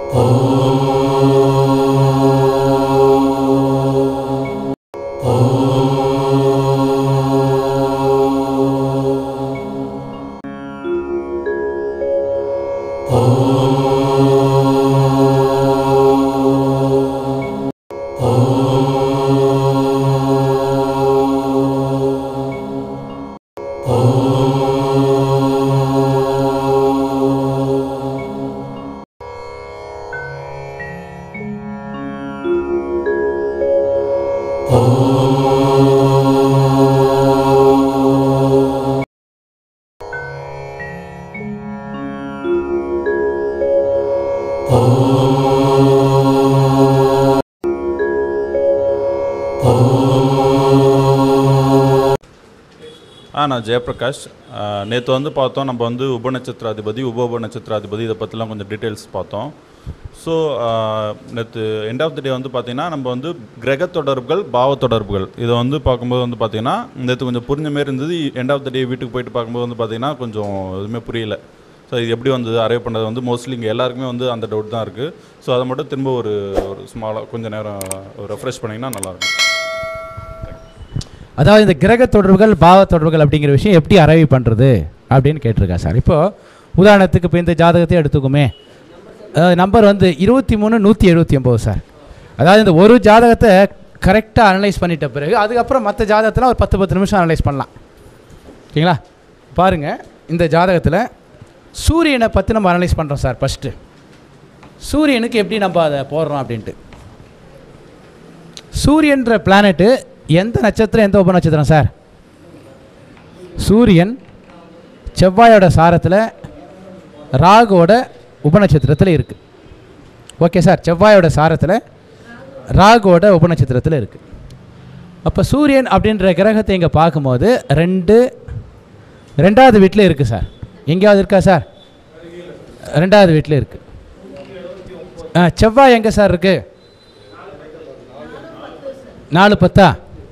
நான் ஜெயபிரகாஷ். நேற்று வந்து பார்த்தோம், நம்ம வந்து உபநட்சத்திராதிபதி உப நட்சத்திராதிபதி இதை பற்றிலாம் கொஞ்சம் டீட்டெயில்ஸ் பார்த்தோம். ஸோ நேற்று எண்ட் ஆஃப் தி டே வந்து பார்த்திங்கன்னா நம்ம வந்து கிரக தொடர்புகள் பாவ தொடர்புகள் இதை வந்து பார்க்கும்போது வந்து பார்த்திங்கன்னா நேற்று கொஞ்சம் புரிஞ்ச மாரி இருந்தது. எண்ட் ஆஃப் தி டே வீட்டுக்கு போயிட்டு பார்க்கும்போது வந்து பார்த்திங்கன்னா கொஞ்சம் எதுவுமே புரியல. ஸோ இது எப்படி வந்தது அரைவ் பண்ணுறது வந்து மோஸ்ட்லி இங்கே எல்லாருக்குமே வந்து அந்த டவுட் தான் இருக்குது. ஸோ அதை மட்டும் திரும்ப ஒரு ஸ்மாலாக கொஞ்சம் நேரம் ரெஃப்ரெஷ் பண்ணிங்கன்னா நல்லாயிருக்கும். அதாவது இந்த கிரக தொடர்புகள் பாவ தொடர்புகள் அப்படிங்கிற விஷயம் எப்படி அரைவ் பண்ணுறது அப்படின்னு கேட்டிருக்கேன் சார். இப்போது உதாரணத்துக்கு இப்போ இந்த ஜாதகத்தை எடுத்துக்குமே, நம்பர் வந்து 23,179 சார். அதாவது இந்த ஒரு ஜாதகத்தை கரெக்டாக அனலைஸ் பண்ணிட்ட பிறகு அதுக்கப்புறம் மற்ற ஜாதகத்தில் ஒரு 10 நிமிஷம் அனலைஸ் பண்ணலாம். ஓகேங்களா? பாருங்கள், இந்த ஜாதகத்தில் சூரியனை பற்றி நம்ம அனலைஸ் பண்ணுறோம் சார். ஃபஸ்ட்டு சூரியனுக்கு எப்படி நம்ம அதை போடுறோம் அப்படின்ட்டு. சூரியன்ற பிளானெட்டு எந்த நட்சத்திரம் எந்த உப நட்சத்திரம் சார்? சூரியன் செவ்வாயோட சாரத்தில் ராகுவோட உபநட்சத்திரத்தில் இருக்குது. ஓகே சார், செவ்வாயோட சாரத்தில் ராகுவோட உபநட்சத்திரத்தில் இருக்குது. அப்போ சூரியன் அப்படின்ற கிரகத்தை இங்கே பார்க்கும்போது ரெண்டாவது வீட்டில் இருக்குதுசார். எங்கேயாவது இருக்கா சார்? ரெண்டாவது வீட்டில் இருக்குது. செவ்வாய் எங்கே சார் இருக்குது? 4-10.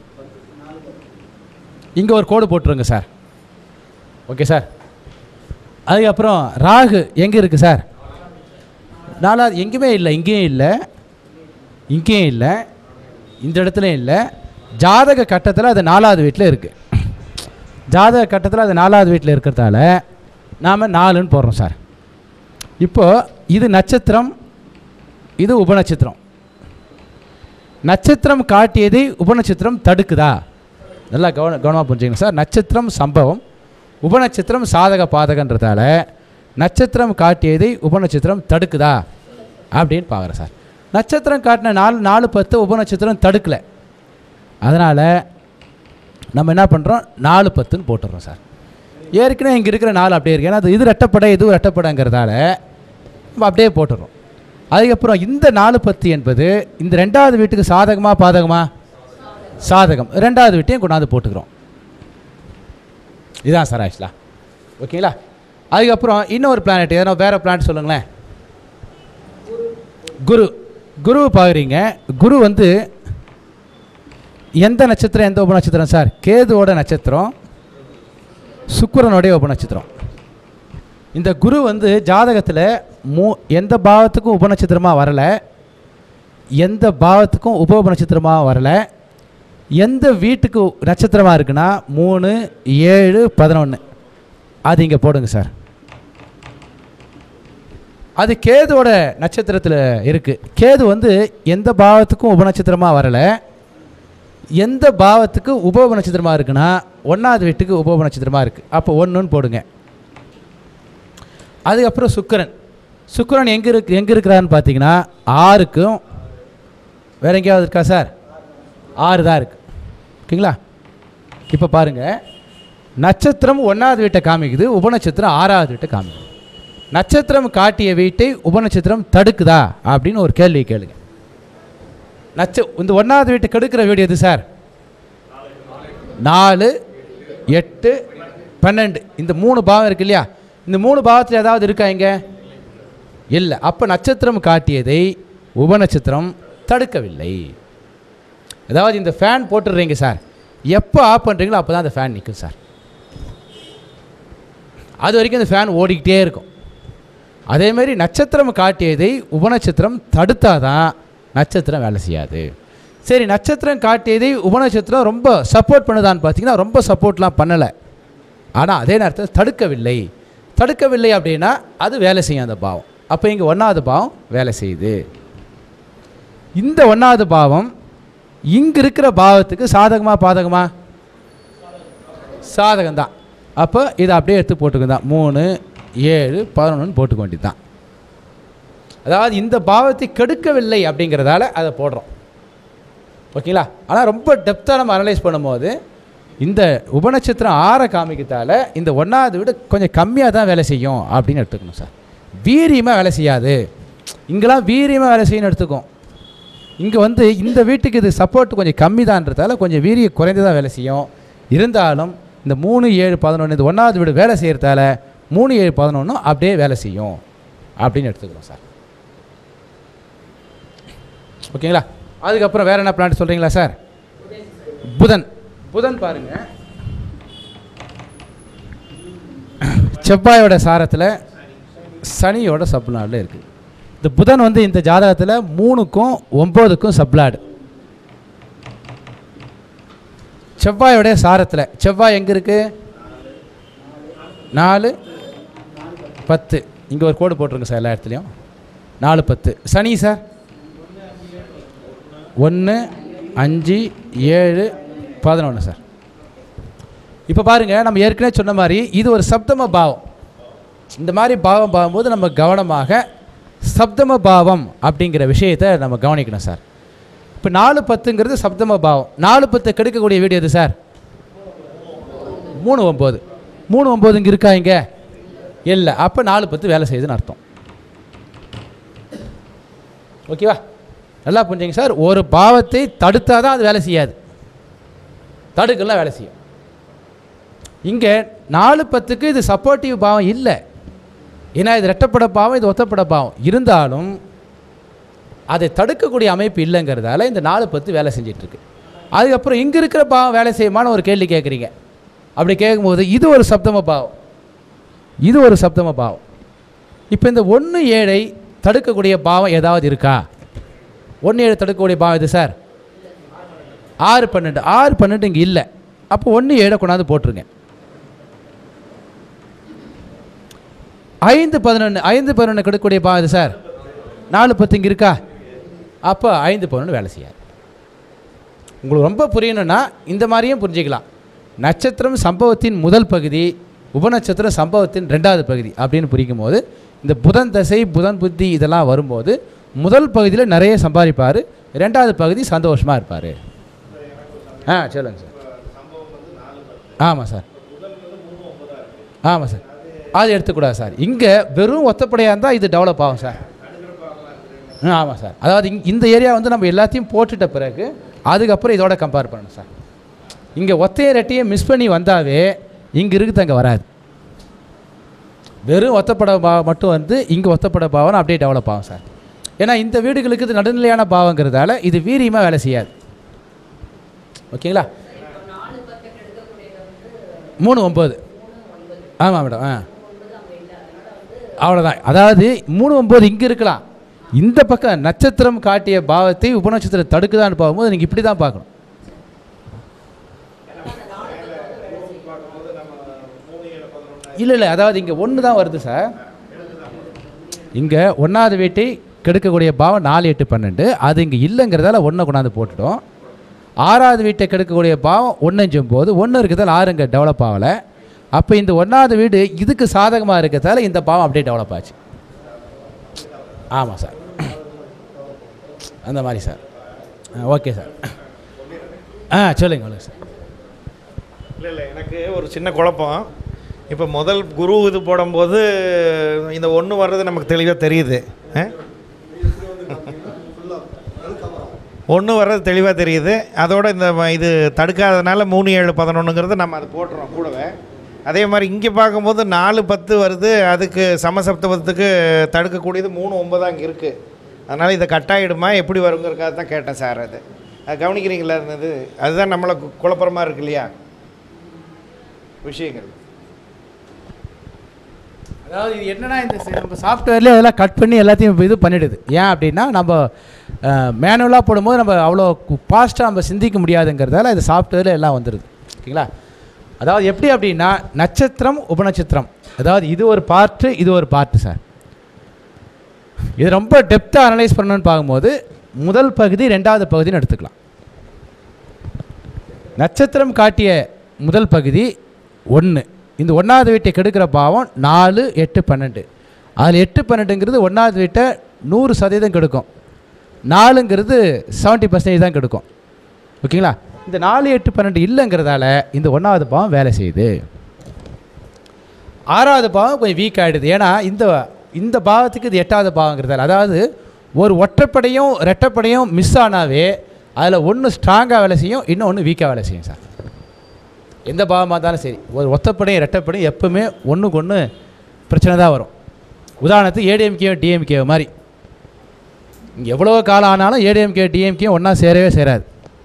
இங்கே ஒரு கோடு போட்டுருங்க சார். Okay sir. அதுக்கப்புறம் ராகு எங்கே இருக்குது சார்? 4வது. எங்கேயுமே இல்லை, இங்கேயும் இல்லை, இங்கேயும் இல்லை, இந்த இடத்துலையும் இல்லை. ஜாதக கட்டத்தில் அது 4வது வீட்டில் இருக்குது. ஜாதக கட்டத்தில் அது 4வது வீட்டில் இருக்கிறதால நாம் 4ன்னு போடுறோம் சார். இப்போது இது நட்சத்திரம், இது உபநட்சத்திரம். நட்சத்திரம் காட்டியதை உபநட்சத்திரம் தடுக்குதா? நல்லா கவனமாக புரிஞ்சுக்கணும் சார். நட்சத்திரம் சம்பவம், உபநட்சத்திரம் சாதக பாதகன்றதால நட்சத்திரம் காட்டியதை உபநட்சத்திரம் தடுக்குதா அப்படின்னு பார்க்குறேன் சார். நட்சத்திரம் காட்டின 4-10 உபநட்சத்திரம் தடுக்கலை. அதனால் நம்ம என்ன பண்ணுறோம், 4-10ன்னு போட்டுடுறோம் சார். ஏற்கனவே இங்கே இருக்கிற 4 அப்படியே இருக்குது. ஏன்னா அது இது ரெட்டப்படை இதுவும் ரெட்டப்படைங்கிறதால நம்ம அப்படியே போட்டுடுறோம். அதுக்கப்புறம் இந்த 4-10 என்பது இந்த 2வது வீட்டுக்கு சாதகமாக பாதகமாக? சாதகம். 2வது வீட்டையும் கொண்டாந்து போட்டுக்கிறோம். இதுதான் சார் ஆக்சுவலாக. ஓகேங்களா? அதுக்கப்புறம் இன்னொரு பிளானட், எதனா வேறு பிளானட் சொல்லுங்களேன். குரு பார்க்குறீங்க. குரு வந்து எந்த நட்சத்திரம் எந்த உபநட்சத்திரம் சார்? கேதுவோட நட்சத்திரம், சுக்கிரனுடைய உபநட்சத்திரம். இந்த குரு வந்து ஜாதகத்தில் எந்த பாவத்துக்கும் உபநட்சத்திரமாக வரலை, எந்த பாவத்துக்கும் உப உபநட்சத்திரமாக வரலை. எந்த வீட்டுக்கு நட்சத்திரமாக இருக்குன்னா 3, 7, 11 அது இங்கே போடுங்க சார். அது கேதுவோட நட்சத்திரத்தில் இருக்குது. கேது வந்து எந்த பாவத்துக்கும் உபநட்சத்திரமாக வரலை, எந்த பாவத்துக்கு உப நட்சத்திரமாக இருக்குன்னா 1வது வீட்டுக்கு உப நட்சத்திரமாக இருக்குது. அப்போ 1ன்னு போடுங்க. அதுக்கப்புறம் சுக்கிரன் எங்கே இருக்கிறான்னு பார்த்தீங்கன்னா 6க்கும் வேறு எங்கேயாவது இருக்கா சார்? 6 தான் இருக்குது. ஓகேங்களா? இப்போ பாருங்கள், நட்சத்திரம் 1வது வீட்டை காமிக்குது, உபநட்சத்திரம் 6வது வீட்டை காமிக்குது. நட்சத்திரம் காட்டிய வீட்டை உபநட்சத்திரம் தடுக்குதா அப்படின்னு ஒரு கேள்வி கேளுங்க. இந்த 1வது வீட்டை கெடுக்கிற வீடு எது சார்? 4, 8, 12 இந்த 3 பாவம் இருக்கு இல்லையா? இந்த 3 பாவத்தில் ஏதாவது இருக்கா இங்கே? இல்லை. அப்போ நட்சத்திரம் காட்டியதை உபநட்சத்திரம் தடுக்கவில்லை. அதாவது இந்த ஃபேன் போட்டுடுறீங்க சார், எப்போ ஆஃப் பண்ணுறீங்களோ அப்போ தான் அந்த ஃபேன் நிற்கும் சார். அது வரைக்கும் இந்த ஃபேன் ஓடிக்கிட்டே இருக்கும். அதேமாரி நட்சத்திரம் காட்டியதை உபநட்சத்திரம் தடுத்தாதான் நட்சத்திரம் வேலை செய்யாது. சரி, நட்சத்திரம் காட்டியதை உபநட்சத்திரம் ரொம்ப சப்போர்ட் பண்ணுதான்னு பார்த்தீங்கன்னா ரொம்ப சப்போர்ட்லாம் பண்ணலை. ஆனால் அதே நேரத்தில் தடுக்கவில்லை அப்படின்னா அது வேலை செய்யும் அந்த பாவம். அப்போ இங்கே 1வது பாவம் வேலை செய்யுது. இந்த 1வது பாவம் இங்கே இருக்கிற பாவத்துக்கு சாதகமா பாதகமா? சாதகம்தான். அப்போ இதை அப்படியே எடுத்து போட்டுக்கதான் 3 7 11 போட்டுக்க வேண்டியது தான். அதாவது இந்த பாவத்தை கெடுக்கவில்லை அப்படிங்கிறதால அதை போடுறோம். ஓகேங்களா? ஆனால் ரொம்ப டெப்த்தாக நம்ம அனலைஸ் பண்ணும்போது இந்த உபநட்சத்திரம் 6 காமிக்கிறதால இந்த 1வது விட கொஞ்சம் கம்மியாக தான் வேலை செய்யும் அப்படின்னு எடுத்துக்கணும் சார். வீரியமாக வேலை செய்யாது. இங்கெல்லாம் வீரியமாக வேலை செய்யணும்னு எடுத்துக்கும். இங்கே வந்து இந்த வீட்டுக்கு இது சப்போர்ட் கொஞ்சம் கம்மி தான்றதால கொஞ்சம் வீரியம் குறைந்ததாக வேலை செய்யும். இருந்தாலும் இந்த 3 7 11 இந்த 1வது வீடு வேலை செய்கிறதால 3 7 11 அப்படியே வேலை செய்யும் அப்படின்னு எடுத்துக்கிறோம் சார். ஓகேங்களா? அதுக்கப்புறம் வேறு என்ன பிளான்ட் சொல்கிறீங்களா சார்? புதன் பாருங்க, செவ்வாயோட சாரத்தில் சனியோட சப்ளாடில் இருக்குது. இந்த புதன் வந்து இந்த ஜாதகத்தில் 3க்கும் 9க்கும் சப்ளாடு. செவ்வாயோடைய சாரத்தில் செவ்வாய் எங்கே இருக்குது? 4 10. இங்கே ஒரு கோடு போட்டிருங்க சார் எல்லா இடத்துலையும். 4 10. சனி சார் 1 5 7 11 சார். இப்போ பாருங்கள், நம்ம ஏற்கனவே சொன்ன மாதிரி இது ஒரு சப்தம பாவம். இந்த மாதிரி பாவம் பார்க்கும்போது நம்ம கவனமாக சப்தம பாவம் அப்படிங்கிற விஷயத்தை நம்ம கவனிக்கணும் சார். இப்போ 4 10ங்கிறது சப்தம பாவம். 4 10 கெடுக்கக்கூடிய வீடு எது சார்? 3 9. 3 9 இங்கே இருக்கா? இங்கே இல்லை. அப்போ 4 10 வேலை செய்யுதுன்னு அர்த்தம். ஓகேவா? நல்லா புரிஞ்சுங்க சார். ஒரு பாவத்தை தடுத்தால் தான் அது வேலை செய்யாது, தடுக்கலாம் வேலை செய்யும். இங்கே 4 10க்கு இது சப்போர்ட்டிவ் பாவம் இல்லை. ஏன்னா இது ரெட்டப்பட பாவம், இது ஒத்தப்பட பாவம். இருந்தாலும் அதை தடுக்கக்கூடிய அமைப்பு இல்லைங்கிறதால இந்த 4 10 வேலை செஞ்சிட்ருக்கு. அதுக்கப்புறம் இங்கே இருக்கிற பாவம் வேலை செய்யுமான்னு ஒரு கேள்வி கேட்குறீங்க. அப்படி கேட்கும்போது இது ஒரு சப்தம பாவம், இது ஒரு சப்தம பாவம். இப்போ இந்த 1 7 தடுக்கக்கூடிய பாவம் ஏதாவது இருக்கா? 1 7 தடுக்கக்கூடிய பாவம் இது சார் 6 12. 6 12 இங்கே இல்லை. அப்போ 1 7 கொண்டாந்து போட்டுருங்க. 5 11. 5 11 கெடுக்கக்கூடிய பாவம் இது சார் 4 10 இங்கே இருக்கா? அப்போ 5 11 வேலை செய்யாது. உங்களுக்கு ரொம்ப புரியணும்னா இந்த மாதிரியும் புரிஞ்சிக்கலாம். நட்சத்திரம் சம்பவத்தின் முதல் பகுதி, உபநட்சத்திரம் சம்பவத்தின் 2வது பகுதி அப்படின்னு புரிக்கும் போது இந்த புதன் தசை புதன் புத்தி இதெல்லாம் வரும்போது முதல் பகுதியில் நிறைய சம்பாதிப்பார், 2வது பகுதி சந்தோஷமாக இருப்பார். சொல்லுங்கள் சார். ஆமாம் சார், ஆமாம் சார். அது எடுத்துக்கூடாது சார். இங்கே வெறும் ஒத்தப்படையாக இருந்தால் இது டெவலப் ஆகும் சார். ஆமாம் சார். அதாவது இந்த ஏரியா வந்து நம்ம எல்லாத்தையும் போட்டுட்ட பிறகு அதுக்கப்புறம் இதோட கம்பேர் பண்ணணும் சார். இங்கே ஒத்தைய ரெட்டையை மிஸ் பண்ணி வந்தாவே இங்கே இருக்குது அங்கே வராது. வெறும் ஒத்தப்பட பாவம் மட்டும் வந்து இங்கே ஒத்தப்பட பாவம் அப்படியே டெவலப் ஆகும் சார். ஏன்னா இந்த வீடுகளுக்கு இது நடுநிலையான பாவங்கிறதால இது வீரியமாக வேலை செய்யாது. ஓகேங்களா? 3 9. ஆமாம் மேடம். அவ்வளோதான். அதாவது 3 9 இங்கே இருக்கலாம். இந்த பக்கம் நட்சத்திரம் காட்டிய பாவத்தை உபநட்சத்திரம் தடுக்குதான்னு பார்க்கும்போது நீங்கள் இப்படி தான் பார்க்கணும். இல்லை, அதாவது இங்கே 1 தான் வருது சார். இங்கே 1வது வீட்டை கெடுக்கக்கூடிய பாவம் 4 8 12. அது இங்கே இல்லைங்கிறதால 1 கொண்டாந்து போட்டுட்டோம். 6வது வீட்டை கெடுக்கக்கூடிய பாவம் 1 5 9. 1 இருக்கிறதால 6 இங்கே டெவலப் ஆகலை. அப்போ இந்த 1வது வீடு இதுக்கு சாதகமாக இருக்கிறதால இந்த பாவம் அப்படியே டெவலப் ஆச்சு. ஆமாம் சார், அந்த மாதிரி சார். Okay sir. சொல்லுங்க சார். இல்லை, எனக்கு ஒரு சின்ன குழப்பம். இப்போ முதல் குரு இது போடும்போது இந்த 1 வர்றது நமக்கு தெளிவாக தெரியுது. 1 வர்றது தெளிவாக தெரியுது. அதோட இந்த இது தடுக்காததுனால 3 7 11ங்கிறது நம்ம அது போட்டுறோம் கூடவே. அதே மாதிரி இங்கே பார்க்கும்போது 4 10 வருது. அதுக்கு சமசப்தத்துக்கு தடுக்கக்கூடியது 3 9 அங்கே இருக்குது. அதனால் இதை கட்டாயிடுமா எப்படி வருங்கிறதுக்காக தான் கேட்டேன் சார். அது கவனிக்கிறீங்களா? இருந்தது அதுதான் நம்மளை குழப்பமாக இருக்கு இல்லையா விஷயங்கள். அதாவது இது என்னன்னா இந்த நம்ம சாஃப்ட்வேர்லேயே அதெல்லாம் கட் பண்ணி எல்லாத்தையும் இது பண்ணிடுது. ஏன் அப்படின்னா நம்ம மேனுவலாக போடும்போது நம்ம அவ்வளோ ஃபாஸ்ட்டாக நம்ம சிந்திக்க முடியாதுங்கிறதால இது சாஃப்ட்வேரில் எல்லாம் வந்துடுது. ஓகேங்களா? அதாவது எப்படி அப்படின்னா நட்சத்திரம் உபநட்சத்திரம், அதாவது இது ஒரு பார்ட்டு இது ஒரு பார்ட்டு சார். இது ரொம்ப டெப்த்தாக அனலைஸ் பண்ணணும்னு பார்க்கும்போது முதல் பகுதி ரெண்டாவது பகுதின்னு எடுத்துக்கலாம். நட்சத்திரம் காட்டிய முதல் பகுதி 1. இந்த 1வது வீட்டை கெடுக்கிற பாவம் 4, 8, 12. அதில் 8, 12ங்கிறது 1வது வீட்டை 100% கெடுக்கும். 4ங்கிறது 70% தான் கெடுக்கும். ஓகேங்களா? இந்த 4, 8, 12 இல்லைங்கிறதால இந்த 1வது பாவம் வேலை செய்யுது. 6வது பாவம் கொஞ்சம் வீக் ஆகிடுது. ஏன்னா இந்த பாவத்துக்கு இது 8வது பாவங்கிறதால, அதாவது ஒரு ஒற்றைப்படையும் ரெட்டைப்படையும் மிஸ் ஆனாவே அதில் ஒன்று ஸ்ட்ராங்காக வேலை செய்யும், இன்னொன்று வீக்காக வேலை செய்யும் சார். எந்த பாவமாக இருந்தாலும் சரி, ஒரு ஒத்தப்படையும் ரெட்டைப்படையும் எப்பவுமே ஒன்றுக்கு ஒன்று பிரச்சனை தான் வரும். உதாரணத்துக்கு ஏடிஎம்கே டிஎம்கே மாதிரி இங்கே எவ்வளோ காலம் ஆனாலும் ஏடிஎம்கே டிஎம்கே ஒன்றா சேரவே சேராது.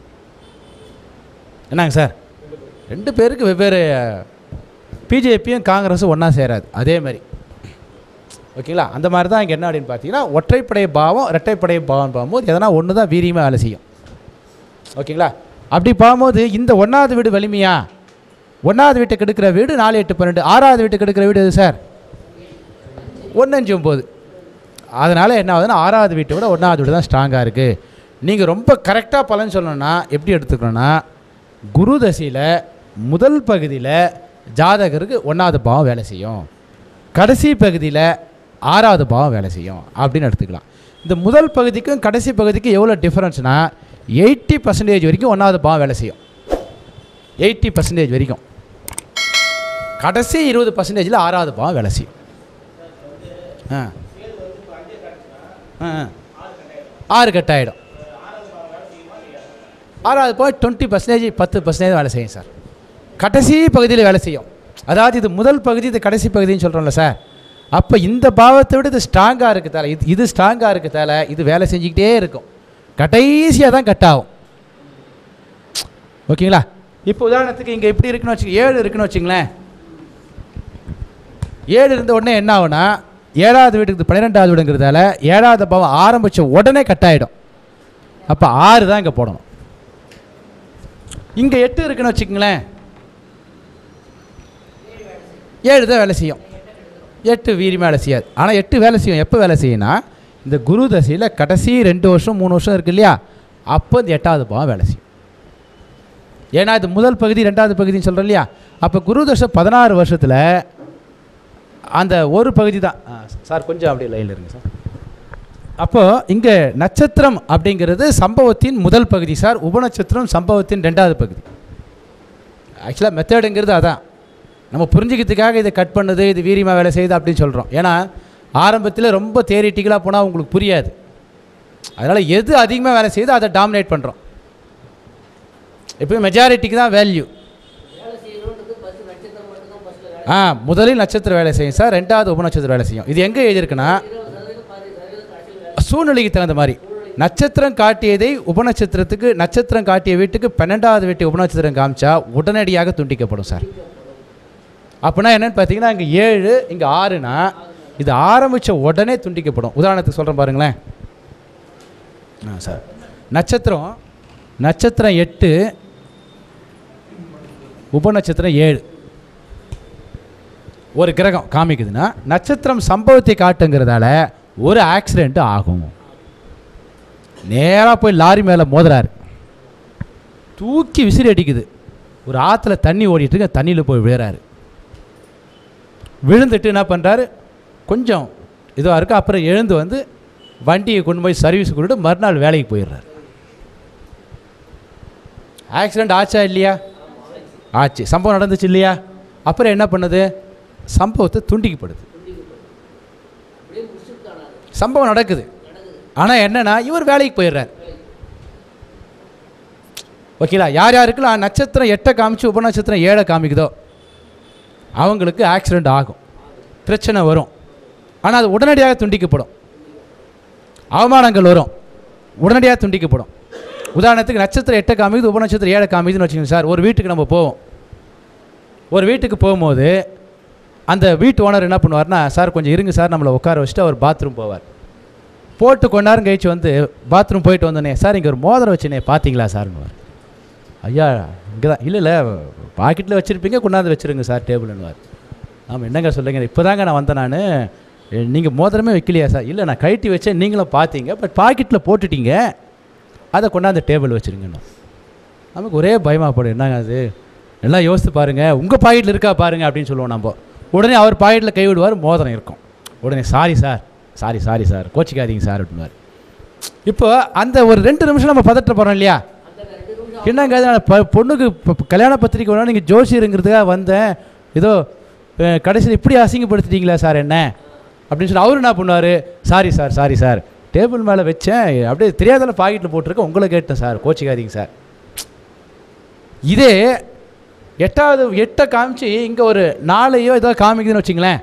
என்னங்க சார்? 2 பேருக்கு வெவ்வேறு, பிஜேபியும் காங்கிரஸும் ஒன்றா சேராது. அதே மாதிரி ஓகேங்களா? அந்த மாதிரி தான் இங்கே என்ன அப்படின்னு பார்த்தீங்கன்னா ஒற்றைப்படை பாவம் ரெட்டைப்படை பாவம் பார்க்கும்போது எதனா ஒன்று தான் வீரியமாக வேலை செய்யும். ஓகேங்களா? அப்படி பார்க்கும்போது இந்த 1வது வீடு வலிமையா? 1வது வீட்டை கெடுக்கிற வீடு 4, 8, 12. 6வது வீட்டை கெடுக்கிற வீடு எது சார்? 1, 5, 9. அதனால் என்ன ஆகுதுன்னா 6வது வீட்டை விட 1வது வீடு தான் ஸ்ட்ராங்காக இருக்குது. நீங்கள் ரொம்ப கரெக்டாக பலன் சொல்லணும்னா எப்படி எடுத்துக்கணும்னா குரு தசையில் முதல் பகுதியில் ஜாதகருக்கு 1வது பாவம் வேலை செய்யும், கடைசி பகுதியில் 6வது பாவம் வேலை செய்யும் அப்படின்னு எடுத்துக்கலாம். இந்த முதல் பகுதிக்கும் கடைசி பகுதிக்கும் எவ்வளோ டிஃப்ரென்ஸ்னால் 80% வரைக்கும் 1வது பாவம் வேலை செய்யும். 80% வரைக்கும். கடைசி 20%ல் 6வது பாவம் வேலை செய்யும். 6 கட் ஆகிடும். 6வது பாவம் 20% 10% வேலை செய்யும் சார். கடைசி பகுதியில் வேலை செய்யும். அதாவது இது முதல் பகுதி இது கடைசி பகுதின்னு சொல்கிறோம்ல சார். அப்போ இந்த பாவத்தை விட இது ஸ்ட்ராங்காக இருக்குதால இது ஸ்ட்ராங்காக இருக்குதால இது வேலை செஞ்சுக்கிட்டே இருக்கும். கடைசியாக தான் கட் ஆகும். ஓகேங்களா? இப்போ உதாரணத்துக்கு இங்கே எப்படி இருக்குன்னு வச்சுங்க, 7 இருக்குன்னு வச்சுங்களேன். 7 இருந்த உடனே என்ன ஆகுனா 7வது வீட்டுக்கு 12வது வீடுங்கிறதால 7வது பாவம் ஆரம்பித்த உடனே கட் ஆகிடும். அப்போ 6 தான் இங்கே போடணும். இங்கே 8 இருக்குன்னு வச்சுக்கங்களேன், 7 தான் வேலை செய்யும். 8 வீரியமாக வேலை செய்யாது. ஆனால் 8 வேலை செய்யும். எப்போ வேலை செய்யும்னா இந்த குரு தசையில் கடைசி 2 வருஷம் 3 வருஷம் இருக்குது இல்லையா, அப்போ இந்த 8வது பாவம் வேலை செய்யும். ஏன்னா இது முதல் பகுதி 2வது பகுதின்னு சொல்கிறோம் இல்லையா. அப்போ குரு தசை 16 வருஷத்தில் அந்த ஒரு பகுதி தான் சார். கொஞ்சம் அப்படியே லைனில் இருங்க சார். அப்போது இங்கே நட்சத்திரம் அப்படிங்கிறது சம்பவத்தின் முதல் பகுதி சார். உபநட்சத்திரம் சம்பவத்தின் 2வது பகுதி. ஆக்சுவலாக மெத்தடுங்கிறது அதான். நம்ம புரிஞ்சுக்கிறதுக்காக இதை கட் பண்ணுது, இது வீரியமாக வேலை செய்யுது அப்படின்னு சொல்கிறோம். ஏன்னா ஆரம்பத்தில் ரொம்ப தியரிட்டிக்கலாக போனால் உங்களுக்கு புரியாது. அதனால் எது அதிகமாக வேலை செய்யுதோ அதை டாமினேட் பண்ணுறோம். எப்போயும் மெஜாரிட்டிக்கு தான் வேல்யூ. முதலில் நட்சத்திரம் வேலை செய்யும் சார், 2வது உபநட்சத்திரம் வேலை செய்யும். இது எங்கே எழுதியிருக்குன்னா சூழ்நிலைக்கு தகுந்த மாதிரி நட்சத்திரம் காட்டியதை உபநட்சத்திரத்துக்கு நட்சத்திரம் காட்டிய வீட்டுக்கு 12வது வீட்டு உபநட்சத்திரம் காமிச்சா உடனடியாக துண்டிக்கப்படும் சார். அப்படின்னா என்னென்னு பார்த்தீங்கன்னா இங்கே 7 இங்கே 6னா இது ஆரம்பித்த உடனே துண்டிக்கப்படும். உதாரணத்துக்கு சொல்கிறேன் பாருங்களேன் சார். நட்சத்திரம் 8 உபநட்சத்திரம் 7 ஒரு கிரகம் காமிக்குதுன்னா நட்சத்திரம் சம்பவத்தை காட்டுங்கிறதால ஒரு ஆக்சிடெண்ட் ஆகும். நேராக போய் லாரி மேலே மோதுறாரு, தூக்கி விசிறி அடிக்குது. ஒரு ஆற்றுல தண்ணி ஓடிட்டு இருக்க, தண்ணியில் போய் விழுறாரு. விழுந்துட்டு என்ன பண்ணுறாரு, கொஞ்சம் இதுவாக இருக்குது. அப்புறம் எழுந்து வந்து வண்டியை கொண்டு போய் சர்வீஸ் கொண்டுட்டு மறுநாள் வேலைக்கு போயிடுறாரு. ஆக்சிடெண்ட் ஆச்சா இல்லையா? ஆச்சு. சம்பவம் நடந்துச்சு இல்லையா? அப்புறம் என்ன பண்ணுது, சம்பவத்தை துண்டிக்கப்படுது. சம்பவம் நடக்குது. ஆனால் என்னன்னா இவர் வேலைக்கு போயிடுறார். ஓகேங்களா? யார் யாருக்குலாம் நட்சத்திரம் 8 காமிச்சு உபநட்சத்திரம் 7 காமிக்குதோ அவங்களுக்கு ஆக்சிடெண்ட் ஆகும், பிரச்சனை வரும். ஆனால் அது உடனடியாக துண்டிக்கப்படும். அவமானங்கள் வரும், உடனடியாக துண்டிக்கப்படும். உதாரணத்துக்கு நட்சத்திரம் 8 காமிக்குது உபநட்சத்திரம் 7 காமிக்குதுன்னு வச்சுக்கோங்க சார். ஒரு வீட்டுக்கு நம்ம போவோம். ஒரு வீட்டுக்கு போகும்போது அந்த வீட்டு ஓனர் என்ன பண்ணுவார்னா, சார் கொஞ்சம் இருங்க சார், நம்மளை உட்கார வச்சுட்டு அவர் பாத்ரூம் போவார். போட்டு கொஞ்ச நேரம் கழிச்சு வந்து பாத்ரூம் போயிட்டு வந்தோடனே, சார் இங்கே ஒரு மோதிரம் வச்சுனே பார்த்தீங்களா சார்னுவார். ஐயா இங்கே தான், இல்லை இல்லை பாக்கெட்டில் வச்சுருப்பீங்க, கொண்டாந்து வச்சுருங்க சார் டேபிள்னுவார். ஆமாம் என்னங்க சொல்லுங்க, இப்போ தாங்க நான் வந்தேன், நான் நீங்கள் மோதிரமே வைக்கலையா சார்? இல்லை நான் கழட்டி வச்சேன், நீங்களும் பார்த்தீங்க, பட் பாக்கெட்டில் போட்டுட்டீங்க, அதை கொண்டாந்து டேபிள் வச்சுருங்கண்ணா. நமக்கு ஒரே பயமாகப்படும், என்னங்க அது, எல்லாம் யோசித்து பாருங்கள், உங்கள் பாக்கெட்டில் இருக்கா பாருங்கள் அப்படின்னு சொல்லுவோம் நம்ம. உடனே அவர் பாக்கெட்டில் கை விடுவார், மோதிரம் இருக்கும். உடனே சாரி சார், சாரி சார், கோச்சிக்காதீங்க சார் அப்படின்வார். இப்போ அந்த ஒரு 2 நிமிஷம் நம்ம பதட்ட போகிறோம் இல்லையா? என்னங்க பொண்ணுக்கு இப்போ கல்யாண பத்திரிக்கை வேணா நீங்கள் ஜோசியருங்கிறதுக்காக வந்தேன், ஏதோ கடைசியில் இப்படி அசிங்கப்படுத்திட்டீங்களா சார் என்ன அப்படின்னு சொல்லி அவர் என்ன பண்ணுவார், சாரி சார் டேபிள் மேலே வச்சேன், அப்படியே தெரியாதால பாக்கெட்டில் போட்டிருக்கேன், உங்களை கேட்டேன் சார், கோச்சிக்காதீங்க சார். இதே 8 காமிச்சு இங்கே ஒரு 4 ஏதோ காமிக்குதுன்னு வச்சிங்களேன்,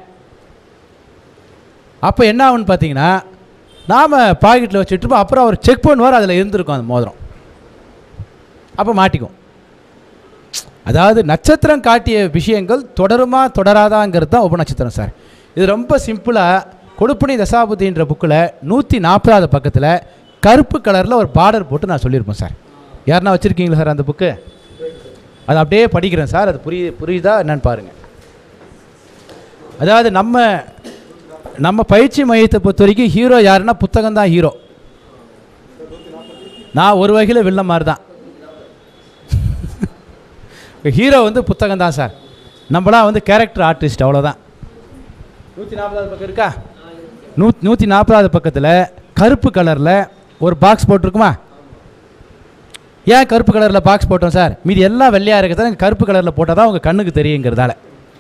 அப்போ என்ன ஆகுன்னு பார்த்தீங்கன்னா, நாம் பாக்கெட்டில் வச்சுட்ருப்போம், அப்புறம் அவர் செக் பண்ணுவார், அதில் இருந்திருக்கும் அந்த மோதிரம், அப்போ மாட்டிக்கும். அதாவது நட்சத்திரம் காட்டிய விஷயங்கள் தொடருமா தொடராதாங்கிறது தான் உபநட்சத்திரம் சார். இது ரொம்ப சிம்பிளாக கொடுப்பனி தசாபுத்தின்ற புக்கில் 140வது பக்கத்தில் கருப்பு கலரில் ஒரு பார்டர் போட்டு நான் சொல்லியிருப்பேன் சார். யாருன்னா வச்சுருக்கீங்களா சார் அந்த புக்கு? அது அப்படியே படிக்கிறேன் சார், அது புரியுதா என்னன்னு பாருங்கள். அதாவது நம்ம பயிற்சி மையத்தை பொறுத்த வரைக்கும் ஹீரோ யாருன்னா புத்தகம் தான் ஹீரோ. நான் ஒரு வகையில் வில்ல மாதிரி தான், ஹீரோ வந்து புத்தகம் தான் சார், நம்மளாம் வந்து கேரக்டர் ஆர்டிஸ்ட், அவ்வளோதான். 140வது பக்கம் இருக்கா? 140வது பக்கத்தில் கருப்பு கலரில் ஒரு பாக்ஸ் போட்டிருக்குமா? ஏன் கருப்பு கலரில் பாக்ஸ் போட்டோம் சார்? மீதி எல்லாம் வெள்ளையாக இருக்கிறதால கருப்பு கலரில் போட்டால் தான் உங்கள் கண்ணுக்கு தெரியுங்கிறதால.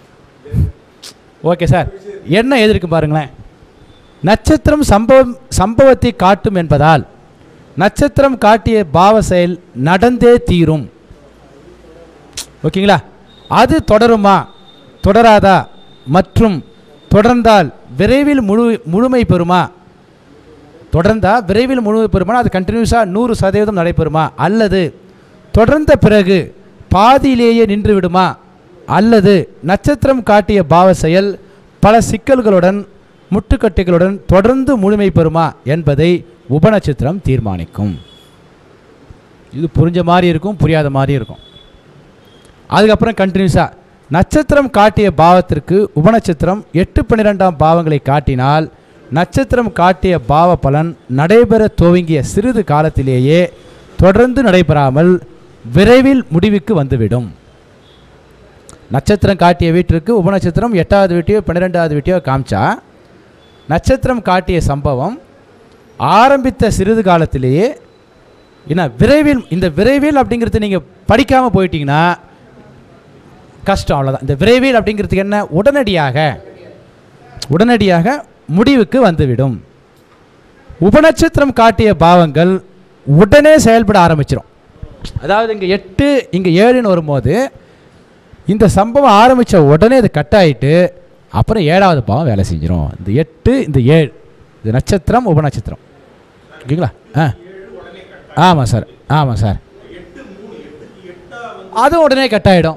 ஓகே சார், என்ன எதிர்க்கு பாருங்களேன். நட்சத்திரம் சம்பவத்தை காட்டும் என்பதால் நட்சத்திரம் காட்டிய பாவ செயல் நடந்தே தீரும். ஓகேங்களா? அது தொடருமா தொடராதா மற்றும் தொடர்ந்தால் விரைவில் முழுமை பெறுமா? தொடர்ந்தால் விரைவில் முழுமை பெறுமா? அது கண்டினியூஸாக 100% நடைபெறுமா? அல்லது தொடர்ந்த பிறகு பாதியிலேயே நின்று விடுமா? அல்லது நட்சத்திரம் காட்டிய பாவ செயல் பல சிக்கல்களுடன் முட்டுக்கட்டைகளுடன் தொடர்ந்து முழுமை பெறுமா என்பதை உபநட்சத்திரம் தீர்மானிக்கும். இது புரிஞ்ச மாதிரி இருக்கும், புரியாத மாதிரி இருக்கும். அதுக்கப்புறம் கண்டினியூஸாக நட்சத்திரம் காட்டிய பாவத்திற்கு உபநட்சத்திரம் 8-12ஆம் பாவங்களை காட்டினால் நட்சத்திரம் காட்டிய பாவ பலன் நடைபெற துவங்கிய சிறிது காலத்திலேயே தொடர்ந்து நடைபெறாமல் விரைவில் முடிவுக்கு வந்துவிடும். நட்சத்திரம் காட்டிய வீட்டிற்கு உபநட்சத்திரம் 8வது வீட்டையோ 12வது வீட்டையோ காமிச்சா நட்சத்திரம் காட்டிய சம்பவம் ஆரம்பித்த சிறிது காலத்திலேயே என்ன விரைவில், இந்த விரைவில் அப்படிங்கிறது நீங்கள் படிக்காமல் போயிட்டீங்கன்னா கஷ்டம், அவ்வளோதான். இந்த விரைவில் அப்படிங்கிறதுக்கு என்ன, உடனடியாக முடிவுக்கு வந்துவிடும். உபநட்சத்திரம் காட்டிய பாவங்கள் உடனே செயல்பட ஆரம்பிச்சிடும். அதாவது இங்கே 8 இங்கே 7ன்னு வரும்போது இந்த சம்பவம் ஆரம்பித்த உடனே அது கட் ஆகிட்டு அப்புறம் 7வது பாவம் வேலை செஞ்சிடும். இந்த 8 இந்த 7 இது நட்சத்திரம் உபநட்சத்திரம். ஓகேங்களா? ஆமாம் சார், ஆமாம் சார், அதுவும் உடனே கட் ஆகிடும்.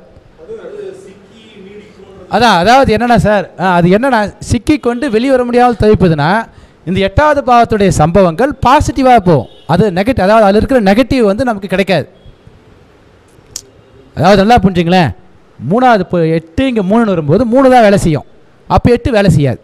அதாவது என்னென்னா சார், அது என்னென்னா சிக்கி கொண்டு வெளியே வர முடியாமல் தவிப்பதுன்னா இந்த 8வது பாவத்துடைய சம்பவங்கள் பாசிட்டிவாக போகும், அது நெகட்டிவ், அதாவது அதில் இருக்கிற நெகட்டிவ் வந்து நமக்கு கிடைக்காது. அதாவது நல்லா புரிஞ்சுங்களேன், 3வது 8 இங்கே 3ன்னு வரும்போது 3 தான் வேலை செய்யும், அப்போ 8 வேலை செய்யாது.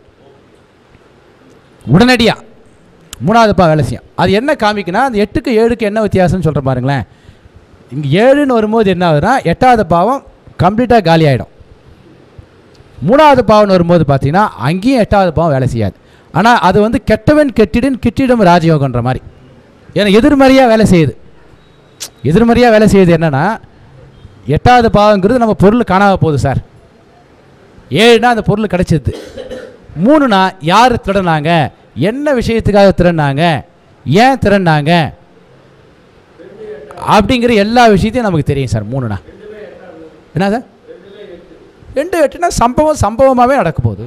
உடனடியாக 3வது பாவம் வேலை செய்யும். அது என்ன காமிக்குன்னா அந்த 8க்கு 7க்கு என்ன வித்தியாசம்னு சொல்கிற பாருங்களேன். இங்கே 7ன்னு வரும்போது என்ன ஆகுதுன்னா 8வது பாவம் கம்ப்ளீட்டாக காலி ஆகிடும். 3வது பாவம் வரும்போது பார்த்தீங்கன்னா அங்கேயும் 8வது பாவம் வேலை செய்யாது. ஆனால் அது வந்து கெட்டவன் கிட்டிடும் ராஜயோகன்ற மாதிரி, ஏன்னா எதிர்மறையாக வேலை செய்யுது. எதிர்மறையாக வேலை செய்யுது என்னென்னா 8வது பாவங்கிறது நம்ம பொருள் காணாமல் போகுது சார். 7னா அந்த பொருள் கிடைச்சிது. 3னா யார் திருடினாங்க, என்ன விஷயத்துக்காக திருடினாங்க, ஏன் திருடினாங்க அப்படிங்கிற எல்லா விஷயத்தையும் நமக்கு தெரியும் சார். 3னா என்ன சார், 2-8னா சம்பவமாகவே நடக்க போகுது.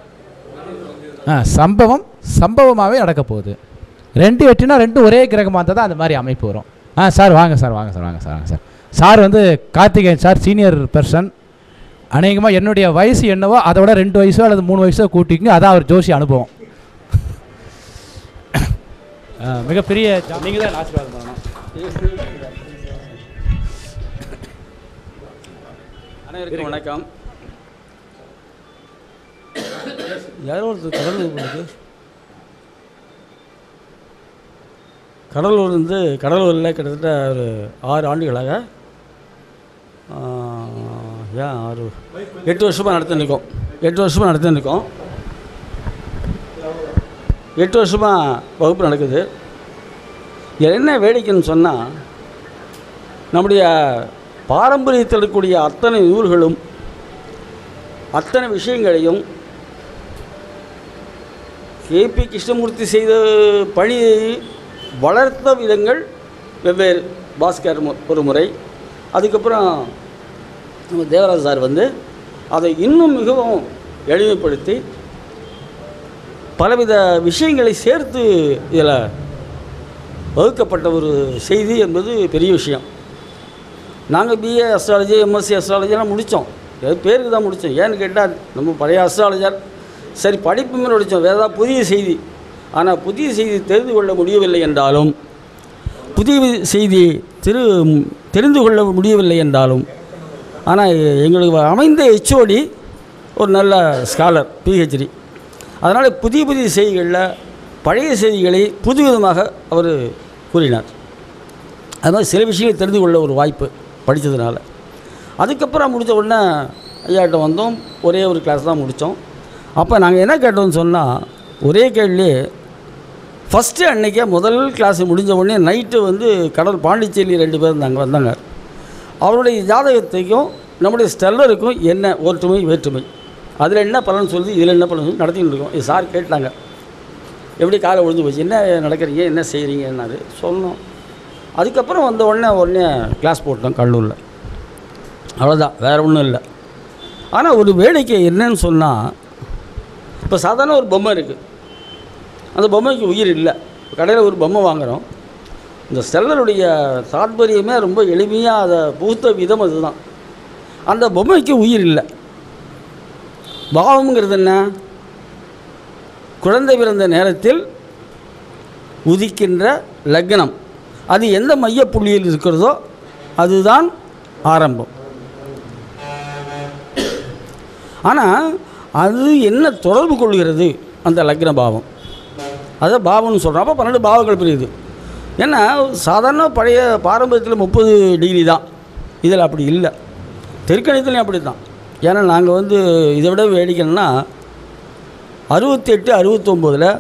சம்பவமாகவே நடக்க போகுது. 2-8னா 2 ஒரே கிரகமாக இருந்தால் தான் அந்த மாதிரி அமைப்பு வரும். சார் வாங்க சார், வாங்க சார், வாங்க சார், வாங்க சார். சார் வந்து கார்த்திகேயன் சார், சீனியர் பர்சன். அநேகமாக என்னுடைய வயசு என்னவோ அதை விட 2 வயசோ அல்லது 3 வயசோ கூட்டிங்க. அதான் அவர் ஜோசி அனுபவம். மிகப்பெரிய நீங்கள் தான் ஆசீர்வாதம் பண்ணணும். அனைவருக்கும் வணக்கம். யாரோ ஒருத்தர் கடலூரில் கிட்டத்தட்ட ஒரு 6 ஆண்டுகளாக 8 வருஷமாக நடத்திருக்கோம். 8 வருஷமாக வகுப்பு நடக்குது. என்ன வேடிக்கைன்னு சொன்னால், நம்முடைய பாரம்பரியத்தில் இருக்கக்கூடிய அத்தனை நூல்களும் அத்தனை விஷயங்களையும் கேபி கிருஷ்ணமூர்த்தி செய்த பணியை வளர்த்த விதங்கள் வெவ்வேறு. பாஸ்கர் ஒரு முறை, அதுக்கப்புறம் நம்ம தேவராஜ் சார் அதை இன்னும் மிகவும் எளிமைப்படுத்தி பலவித விஷயங்களை சேர்த்து இதில் வகுக்கப்பட்ட ஒரு செய்தி என்பது பெரிய விஷயம். நாங்கள் பிஏ அஸ்ட்ராலஜி, எம்எஸ்சி அஸ்ட்ராலஜிலாம் முடித்தோம். பேருக்கு தான் முடித்தோம். ஏன்னு கேட்டால் நம்ம பழைய அஸ்ட்ராலஜர் சரி படிப்பு மேலே படித்தோம். வேறு ஏதாவது புதிய செய்தி, ஆனால் புதிய செய்தி தெரிந்து கொள்ள முடியவில்லை என்றாலும், புதிய செய்தி தெரிந்து கொள்ள முடியவில்லை என்றாலும், ஆனால் எங்களுக்கு அமைந்த ஹெச்ஓடி ஒரு நல்ல ஸ்காலர், பிஹெச்டி. அதனால் புதிய செய்திகளில் பழைய செய்திகளை புதுவிதமாக அவர் கூறினார். அது மாதிரி சில விஷயங்கள் தெரிந்து கொள்ள ஒரு வாய்ப்பு படித்ததுனால. அதுக்கப்புறம் முடித்த உடனே ஐயாட்ட வந்தோம். ஒரே ஒரு கிளாஸ் தான் முடித்தோம். அப்போ நாங்கள் என்ன கேட்டோம்னு சொன்னால், ஒரே கேள்வி. ஃபஸ்ட்டு அன்றைக்கே முதல் கிளாஸ் முடிஞ்ச உடனே நைட்டு கடல் பாண்டிச்சேரி 2 பேர் வந்தாங்க. அவருடைய ஜாதகத்தையும் நம்முடைய ஸ்டெல்லருக்கும் என்ன ஒற்றுமை வேற்றுமை, அதில் என்ன பலன் சொல்லுது, இதில் என்ன பலன் சொல்லி நடத்தின்னு இருக்கோம். இது சார் கேட்டாங்க, எப்படி காலை விழுந்து போச்சு, என்ன நடக்கிறீங்க, என்ன செய்கிறீங்கன்னாரு. சொன்னோம். அதுக்கப்புறம் வந்த உடனே கிளாஸ் போட்டோம் கல்லூரில். அவ்வளோதான், வேறு ஒன்றும் இல்லை. ஆனால் ஒரு வேடிக்கை என்னன்னு சொன்னால், இப்போ சாதாரண ஒரு பொம்மை இருக்குது, அந்த பொம்மைக்கு உயிர் இல்லை. கடையில் ஒரு பொம்மை வாங்குகிறோம். இந்த ஸ்டெல்லருடைய தாத்பரியமே ரொம்ப எளிமையாக அதை புகுத்த விதம் அதுதான். அந்த பொம்மைக்கு உயிர் இல்லை. பாவம்ங்கிறது என்ன? குழந்தை பிறந்த நேரத்தில் உதிக்கின்ற லக்னம். அது எந்த மையப்புள்ளியில் இருக்கிறதோ அதுதான் ஆரம்பம். ஆனால் அது என்ன தொடர்பு கொள்கிறது அந்த லக்ன பாவம், அதை பாவம்னு சொல்கிறோம். அப்போ 12 பாவங்கள் பிரியுது. ஏன்னா சாதாரண பழைய பாரம்பரியத்தில் 30 டிகிரி தான், இதில் அப்படி இல்லை. தெற்கணித்துலையும் அப்படி தான். ஏன்னா நாங்கள் இதை விட வேடிக்கைன்னா 68, 69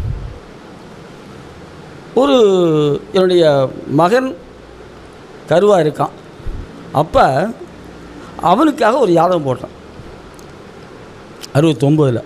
ஒரு என்னுடைய மகன் கருவாக இருக்கான். அப்போ அவனுக்காக ஒரு யாதகம் போட்டான் 69.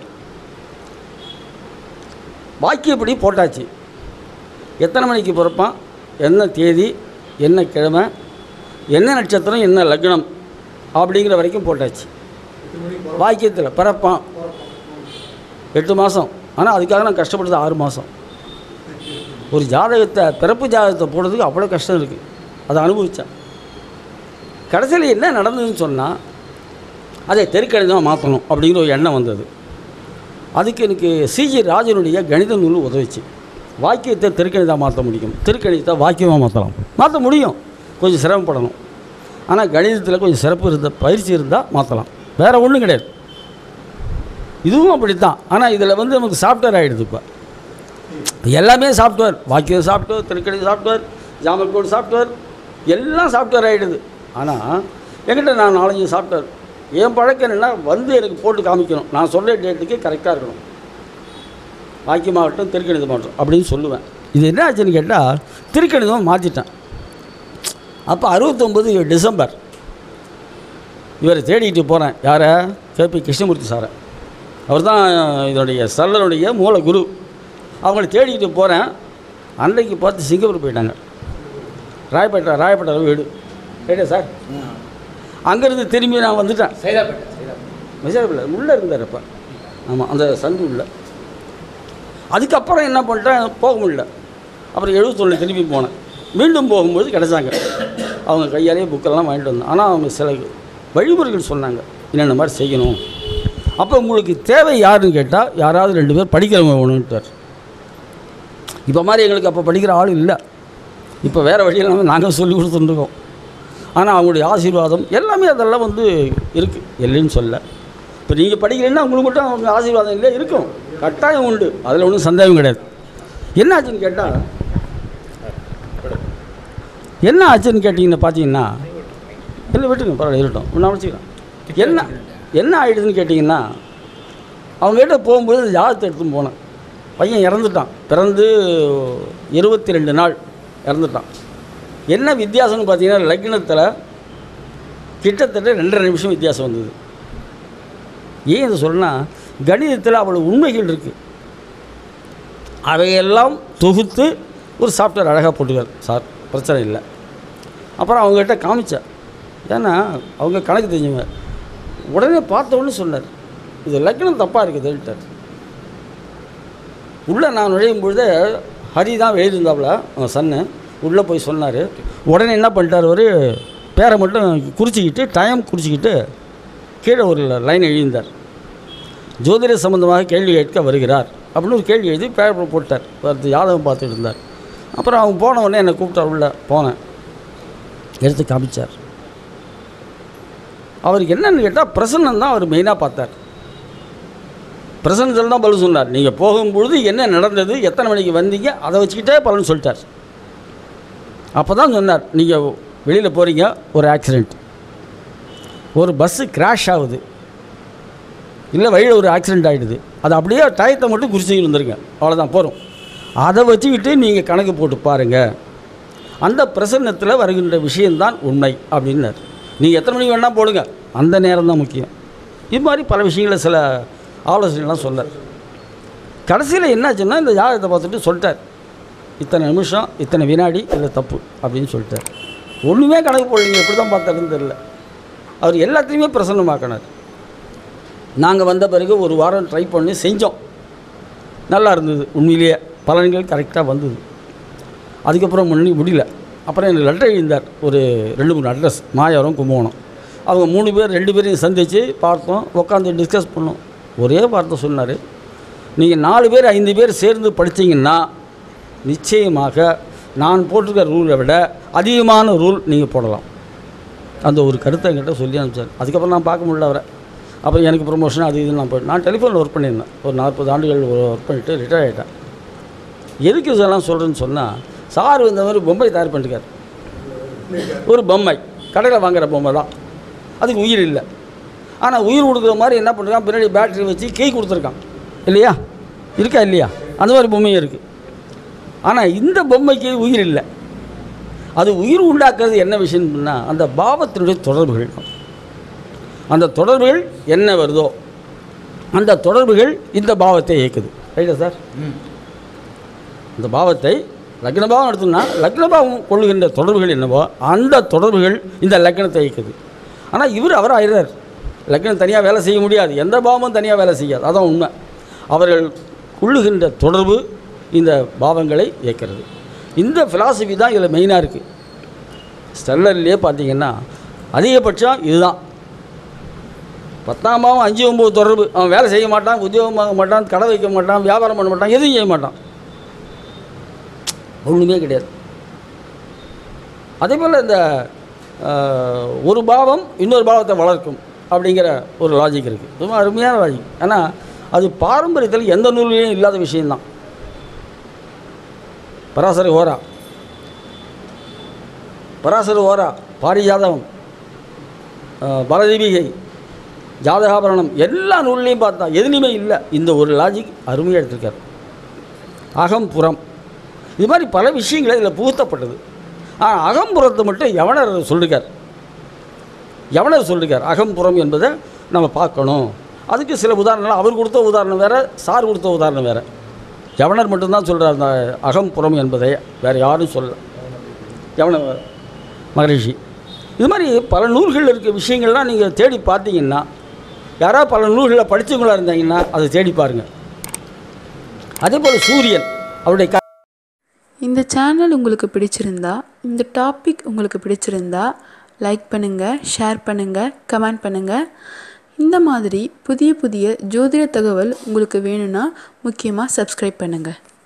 வாக்கியப்படி போட்டாச்சு. எத்தனை மணிக்கு பிறப்பான், என்ன தேதி, என்ன கிழமை, என்ன நட்சத்திரம், என்ன லக்னம் அப்படிங்கிற வரைக்கும் போட்டாச்சு. வாக்கியத்தில் பிறப்பான் 8 மாதம். ஆனால் அதுக்காக நான் கஷ்டப்பட்டது 6 மாதம். ஒரு ஜாதகத்தை, பிறப்பு ஜாதகத்தை போடுறதுக்கு அவ்வளோ கஷ்டம் இருக்குது. அதை அனுபவித்தேன். கடைசியில் என்ன நடந்ததுன்னு சொன்னால், அதை தெருக்கணிதமாக மாற்றணும் அப்படிங்கிற ஒரு எண்ணம் வந்தது. அதுக்கு எனக்கு சிஜி ராஜனுடைய கணித நூல் உதவிச்சு. வாக்கியத்தை தெருக்கணிதமாக மாற்ற முடியும், தெருக்கணிதத்தை வாக்கியமாக மாற்ற முடியும். கொஞ்சம் சிரமப்படணும். ஆனால் கணிதத்தில் கொஞ்சம் சிறப்பு பயிற்சி இருந்தால் மாற்றலாம். வேறு ஒன்றும் கிடையாது. இதுவும் அப்படித்தான். ஆனால் இதில் நமக்கு சாஃப்ட்வேர் ஆகிடுது. இப்போ எல்லாமே சாஃப்ட்வேர். வாக்கியம் சாஃப்ட்வேர், தெருக்கணித சாஃப்ட்வேர், ஜாமல் கோட் சாஃப்ட்வேர், எல்லாம் சாஃப்ட்வேர் ஆகிடுது. ஆனால் என்கிட்ட நான் 4-5 சாஃப்ட்வேர். என் பழக்கம் என்னென்னா, எனக்கு போட்டு காமிக்கணும். நான் சொல்கிற டேட்டுக்கு கரெக்டாக இருக்கணும். வாக்கியமாகட்டும், திருக்கணிதமாகட்டும் அப்படின்னு சொல்லுவேன். இது என்ன ஆச்சுன்னு கேட்டால், திருக்கணிதம் மாற்றிட்டேன். அப்போ 69 டிசம்பர் இவரை தேடிக்கிட்டு போகிறேன். யாரை? கேபி கிருஷ்ணமூர்த்தி சாரை. அவர் தான் இதனுடைய ஸ்டெல்லருடைய மூல குரு. அவங்கள தேடிக்கிட்டு போகிறேன். அன்றைக்கு பார்த்து சிங்கப்பூர் போயிட்டாங்க. ராயப்பேட்டை வீடு ரைட்டா சார். அங்கேருந்து திரும்பி நான் வந்துட்டேன். மெசேஜில் உள்ளே இருந்தார் அப்போ. ஆமாம், அந்த சந்து உள்ள. அதுக்கப்புறம் என்ன பண்ணிட்டேன், போக முடியல. அப்புறம் 71 திரும்பி போனேன். மீண்டும் போகும்போது கிடச்சாங்க. அவங்க கையாலேயே புக்கெல்லாம் வாங்கிட்டு வந்தேன். ஆனால் அவங்க சில வழிமுறைகள் சொன்னாங்க. என்னென்ன மாதிரி செய்யணும். அப்போ உங்களுக்கு தேவை யாருன்னு கேட்டால் யாராவது 2 பேர் படிக்கிறவங்க வேணுன்ட்டார். இப்போ மாதிரி எங்களுக்கு அப்போ படிக்கிற ஆள் இல்லை. இப்போ வேறு வழியில் நாங்கள் சொல்லி கொடுத்துருக்கோம். ஆனால் அவங்களுடைய ஆசீர்வாதம் எல்லாமே அதெல்லாம் வந்து இருக்குது, இல்லைன்னு சொல்ல. இப்போ நீங்கள் படிக்கிறீங்கன்னா உங்களுக்கு மட்டும் அவங்க ஆசீர்வாதம் இல்லை, இருக்கும், கட்டாயம் உண்டு, அதில் ஒன்றும் சந்தேகம் கிடையாது. என்ன ஆச்சுன்னு கேட்டிங்கன்னா பார்த்தீங்கன்னா இல்லை விட்டுங்க, பரவாயில்ல இருக்கட்டும், ஒன்று அமைச்சிக்கிறேன். என்ன ஆகிடுதுன்னு கேட்டிங்கன்னா, அவங்ககிட்ட போகும்போது ஜாதகத்தை எடுத்துன்னு போனேன். பையன் இறந்துட்டான், பிறந்து 22 நாள் இறந்துட்டான். என்ன வித்தியாசம்னு பார்த்தீங்கன்னா, லக்னத்தில் கிட்டத்தட்ட 2.5 நிமிஷம் வித்தியாசம் வந்தது. ஏன் இதை சொன்னால், கணிதத்தில் அவ்வளோ உண்மைகள் இருக்குது. அவையெல்லாம் தொகுத்து ஒரு சாஃப்ட்வேர் அழகாக போட்டுக்கார் சார், பிரச்சனை இல்லை. அப்புறம் அவங்ககிட்ட காமிச்சேன், ஏன்னா அவங்க கணக்கு தெரிஞ்சவங்க. உடனே பார்த்தோன்னு சொன்னார், இது லக்னம் தப்பாக இருக்குதுன்ட்டார். உள்ளே நான் நுழையும் பொழுது ஹரி தான் எழுதியிருந்தாப்புல, அவன் சன்னு உள்ளே போய் சொன்னார். உடனே என்ன பண்ணிட்டார், ஒரு பேரை மட்டும் குறிச்சிக்கிட்டு, டைம் குறிச்சிக்கிட்டு கீழே ஒரு லைன் எழுதியிருந்தார். ஜோதிட சம்பந்தமாக கேள்வி கேட்க வருகிறார் அப்படின்னு ஒரு கேள்வி எழுதி பேப்பர் போட்டார். பார்த்து ஜாதகம் பார்த்துட்டு இருந்தார். அப்புறம் அவங்க போன உடனே என்னை கூப்பிட்டார், உள்ளே போனேன், எடுத்து காமிச்சார். அவருக்கு என்னென்னு கேட்டால், பிரசன்னம் தான் அவர் மெயினாக பார்த்தார். பிரசன்னத்தில் தான் பலன் சொன்னார். நீங்கள் போகும்பொழுது என்ன நடந்தது, எத்தனை மணிக்கு வந்தீங்க, அதை வச்சுக்கிட்டே பலன் சொல்லிட்டார். அப்போ தான் சொன்னார், நீங்கள் வெளியில் போகிறீங்க, ஒரு ஆக்சிடெண்ட், ஒரு பஸ்ஸு கிராஷ் ஆகுது, இல்லை வழியில் ஒரு ஆக்சிடெண்ட் ஆகிடுது, அது அப்படியே டயத்தை மட்டும் குறிச்சிக்கிட்டு இருந்துருங்க, அவ்வளோதான் போகிறோம். அதை வச்சுக்கிட்டு நீங்கள் கணக்கு போட்டு பாருங்கள், அந்த பிரசன்னத்தில் வருகின்ற விஷயந்தான் உண்மை அப்படின்னார். நீங்கள் எத்தனை மணிக்கு வேணால் போடுங்க, அந்த நேரம் தான் முக்கியம். இது மாதிரி பல விஷயங்களை சில ஆலோசனைலாம் சொன்னார். கடைசியில் என்னாச்சுன்னா, இந்த ஜாதகத்தை பார்த்துட்டு சொல்லிட்டார், இத்தனை நிமிஷம் இத்தனை வினாடி இல்லை தப்பு அப்படின்னு சொல்லிட்டார். ஒன்றுமே கணக்கு போடலைங்க, எப்படி தான் பார்த்தாருன்னு தெரியல. அவர் எல்லாத்தையுமே பிரசன்னமாக்கினார். நாங்கள் வந்த பிறகு ஒரு வாரம் ட்ரை பண்ணி செஞ்சோம், நல்லா இருந்தது, உண்மையிலேயே பலன்கள் கரெக்டாக வந்தது. அதுக்கப்புறம் முடியல. அப்புறம் எனக்கு லெட்டர் எழுந்தார், ஒரு 2-3 அட்ரஸ், மாயாவரம், கும்பகோணம். அவங்க 3 பேர் 2 பேரையும் சந்தித்து பார்த்தோம், உட்காந்து டிஸ்கஸ் பண்ணோம். ஒரே வார்த்தை சொன்னார், நீங்கள் 4 பேர் 5 பேர் சேர்ந்து படித்தீங்கன்னா நிச்சயமாக நான் போட்டிருக்க ரூலை விட அதிகமான ரூல் நீங்கள் போடலாம். அந்த ஒரு கருத்தை என்கிட்ட சொல்லி அனுப்பிச்சார். அதுக்கப்புறம் நான் பார்க்க முடியல அவரை. அப்புறம் எனக்கு ப்ரொமோஷன் அது இது நான் டெலிஃபோனில் ஒர்க் பண்ணியிருந்தேன். ஒரு 40 ஆண்டுகள் ஒர்க் பண்ணிவிட்டு ரிட்டையர் ஆகிட்டேன். எதுக்கு இதெல்லாம் சொல்கிறேன்னு சொன்னால், சார் இந்த மாதிரி பொம்மை தயார் பண்ணிருக்கார். ஒரு பொம்மை கடையில் வாங்குகிற பொம்மை தான், அதுக்கு உயிர் இல்லை. ஆனால் உயிர் கொடுக்குற மாதிரி என்ன பண்ணுறான், பின்னாடி பேட்டரி வச்சு கீ கொடுத்துருக்கான், இல்லையா, இருக்கா இல்லையா, அந்த மாதிரி பொம்மையும் இருக்குது. ஆனால் இந்த பொம்மைக்கு உயிர் இல்லை. அது உயிர் உண்டாக்குறது என்ன விஷயம்னா, அந்த பாவத்தினுடைய தொடர்புகள். அந்த தொடர்புகள் என்ன வருதோ அந்த தொடர்புகள் இந்த பாவத்தை இயக்குது. ரைட்டா சார்? இந்த பாவத்தை லக்னபாவம் எடுத்தோம்னா, லக்னபாவம் கொள்ளுகின்ற தொடர்புகள் என்னவோ அந்த தொடர்புகள் இந்த லக்னத்தை இயக்குது. ஆனால் அவர் ஆயிடுறார். லக்னம் தனியாக வேலை செய்ய முடியாது, எந்த பாவமும் தனியாக வேலை செய்யாது, அதான் உண்மை. அவர்கள் கொள்ளுகின்ற தொடர்பு இந்த பாவங்களை இயக்கிறது. இந்த ஃபிலாசபி தான் இதில் மெயினாக இருக்குது. ஸ்டெல்லர்லேயே பார்த்தீங்கன்னா அதிகபட்சம் இதுதான். 10ஆம் பாவம் 5, 9 தொடர்பு. அவன் வேலை செய்ய மாட்டான், உத்தியோகம் வாங்க மாட்டான், கடை வைக்க மாட்டான், வியாபாரம் பண்ண மாட்டான், எதுவும் செய்ய மாட்டான், ஒன்றுமே கிடையாது. அதே போல் இந்த ஒரு பாவம் இன்னொரு பாவத்தை வளர்க்கும் அப்படிங்கிற ஒரு லாஜிக் இருக்குது. ரொம்ப அருமையான லாஜிக். ஆனால் அது பாரம்பரியத்தில் எந்த நூல்லையும் இல்லாத விஷயந்தான். பராசர ஓரா, பாரிஜாதகம், பலதீபிகை, ஜாதகாபரணம், எல்லா நூல்லையும் பார்த்தா எதுலையுமே இல்லை. இந்த ஒரு லாஜிக் அருமையாக எடுத்திருக்கார். அகம் புறம், இது மாதிரி பல விஷயங்கள் இதில் புகுத்தப்பட்டது. ஆனால் அகம்புறத்தை மட்டும் யவனர் சொல்லிருக்கார். அகம்புறம் என்பதை நம்ம பார்க்கணும். அதுக்கு சில உதாரணங்கள், அவர் கொடுத்த உதாரணம் வேறு, சார் கொடுத்த உதாரணம் வேறு. யவனர் மட்டும்தான் சொல்கிறார் அந்த அகம்புறம் என்பதை, வேறு யாரும் சொல்ல. யவன மகரிஷி. இது மாதிரி பல நூல்களில் இருக்க விஷயங்கள்லாம் நீங்கள் தேடி பார்த்தீங்கன்னா, யாராவது பல நூல்களில் படித்தவங்களாக இருந்தாங்கன்னா அதை தேடி பாருங்கள். அதே போல் சூரியன் அவருடைய இந்த சேனல் உங்களுக்கு பிடிச்சிருந்தா, இந்த டாபிக் உங்களுக்கு பிடிச்சிருந்தா லைக் பண்ணுங்கள், ஷேர் பண்ணுங்கள், கமெண்ட் பண்ணுங்கள். இந்த மாதிரி புதிய புதிய ஜோதிட தகவல் உங்களுக்கு வேணும்னா முக்கியமாக சப்ஸ்கிரைப் பண்ணுங்கள்.